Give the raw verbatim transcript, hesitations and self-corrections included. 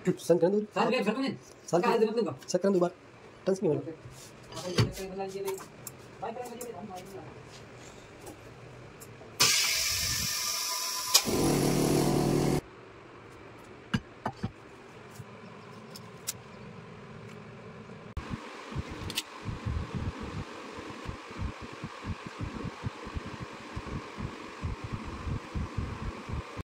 संकरन दूर साल के फटने साल का है मतलब संकरन दूर टंस नहीं हो अपन ये कहीं बना ये नहीं भाई कहीं मुझे हम